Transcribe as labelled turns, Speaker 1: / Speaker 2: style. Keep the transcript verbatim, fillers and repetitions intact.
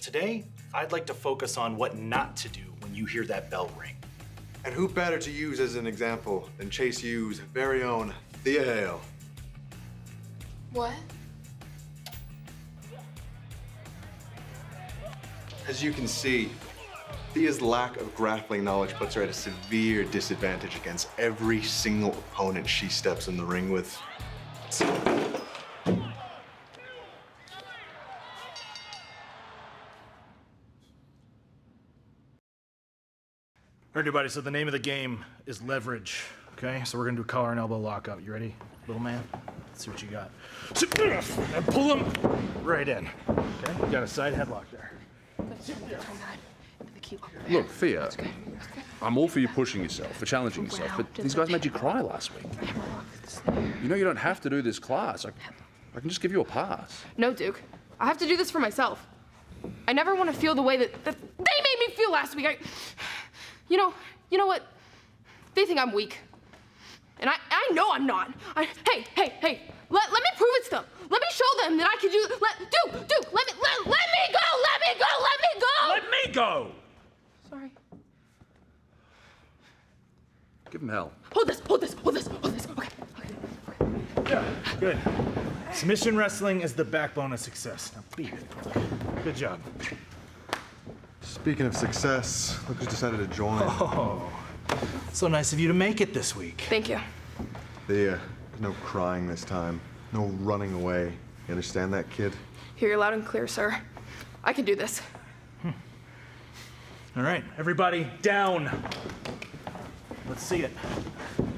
Speaker 1: Today, I'd like to focus on what not to do when you hear that bell ring.
Speaker 2: And who better to use as an example than Chase U's very own Thea Hail?
Speaker 3: What?
Speaker 2: As you can see, Thea's lack of grappling knowledge puts her at a severe disadvantage against every single opponent she steps in the ring with.
Speaker 1: All right, everybody, so the name of the game is leverage, okay? So we're gonna do a collar and elbow lockout. You ready, little man? Let's see what you got. And pull him right in, okay? You got a side headlock there.
Speaker 4: Look, Thea, I'm all for you pushing yourself, for challenging yourself, but these guys made you cry last week. You know you don't have to do this class. I, I can just give you a pass.
Speaker 3: No, Duke. I have to do this for myself. I never want to feel the way that, that they made me feel last week. I, you know, you know what? They think I'm weak. And I, I know I'm not. I, hey, hey, hey, let, let me prove it to them. Let me show them that I can do, let, Duke, Duke, let me, let, let me go, let me go, let me go!
Speaker 4: Let me go!
Speaker 3: Sorry.
Speaker 4: Give him hell.
Speaker 3: Hold this, hold this, hold this, hold this. Okay, okay.
Speaker 1: Yeah, good. Submission wrestling is the backbone of success. Now beat it. Good job.
Speaker 2: Speaking of success, look who's decided to join.
Speaker 1: Oh, so nice of you to make it this week.
Speaker 3: Thank you.
Speaker 2: Thea, no crying this time. No running away. You understand that, kid?
Speaker 3: Hear you loud and clear, sir. I can do this.
Speaker 1: Hmm. All right, everybody down. Let's see it.